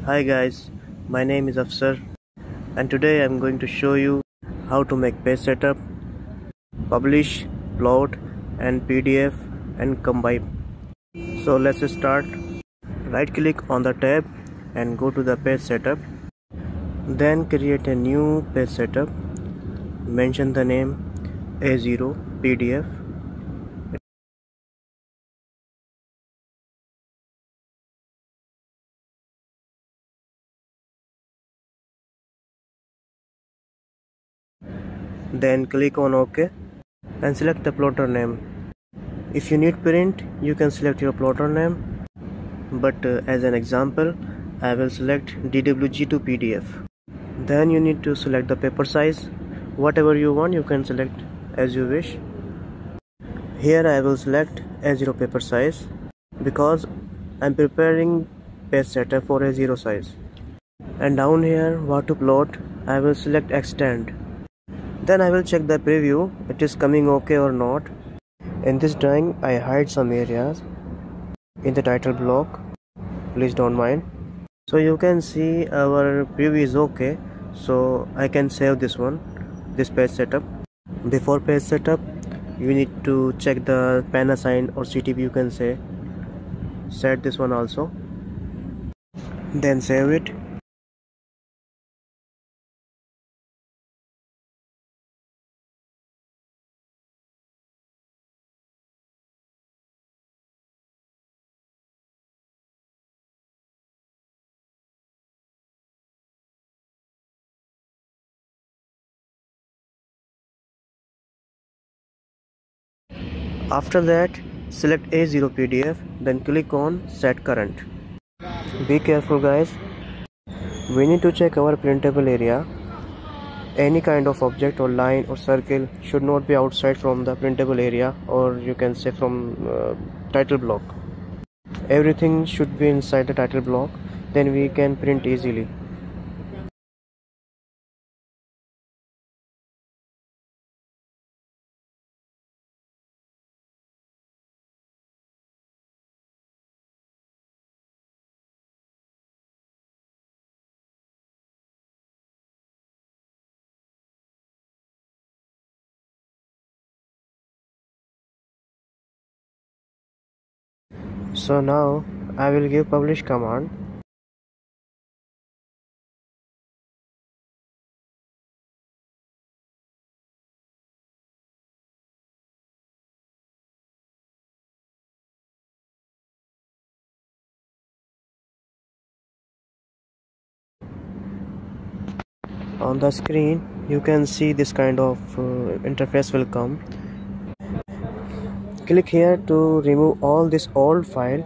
Hi guys, my name is Afsar and today I'm going to show you how to make page setup, publish, plot and PDF and combine. So let's start. Right click on the tab and go to the page setup. Then create a new page setup. Mention the name A0 PDF. Then click on OK and select the plotter name. If you need print, you can select your plotter name, but as an example, I will select DWG2 PDF. Then you need to select the paper size. Whatever you want, you can select as you wish. Here I will select A0 paper size because I'm preparing page setup for A0 size. And down here, what to plot, I will select extend. Then I will check the preview, it is coming okay or not. In this drawing, I hide some areas in the title block. Please don't mind. So you can see our preview is okay. So I can save this one, this page setup. Before page setup, you need to check the pen assign or CTB, you can say. Set this one also. Then save it. After that, select A0 PDF, then click on set current. Be careful guys. We need to check our printable area. Any kind of object or line or circle should not be outside from the printable area, or you can say from title block. Everything should be inside the title block, then we can print easily. So now I will give publish command. On the screen you can see this kind of interface will come. Click here to remove all this old file.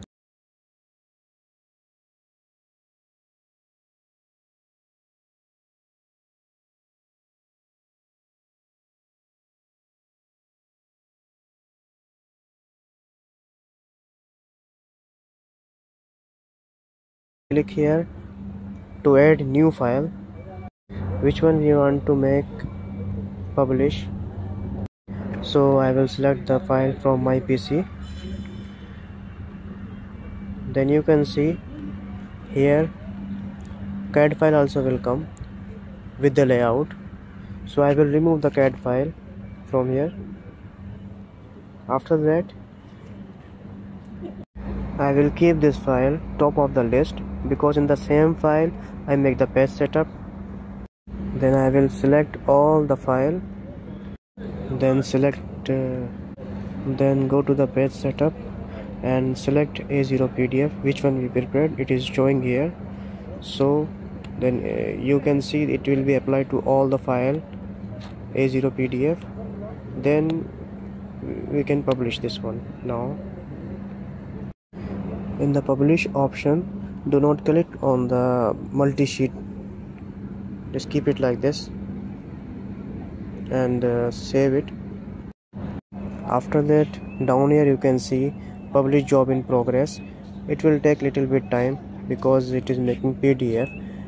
Click here to add new file. Which one we want to make publish? So I will select the file from my PC. Then you can see here CAD file also will come with the layout. So I will remove the CAD file from here. After that, I will keep this file top of the list because in the same file I make the page setup. Then I will select all the file, then then go to the page setup and select A0 PDF, which one we prepared. It is showing here. So then you can see it will be applied to all the file A0 PDF. Then we can publish this one. Now in the publish option, do not click on the multi-sheet, just keep it like this and save it. After that, down here you can see publish job in progress. It will take little bit time because it is making PDF.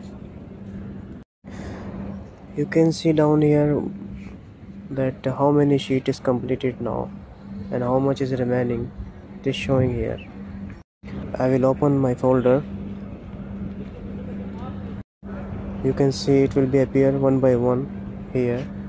You can see down here that how many sheet is completed now and how much is remaining. It is showing here. I will open my folder You can see it will be appear one by one here.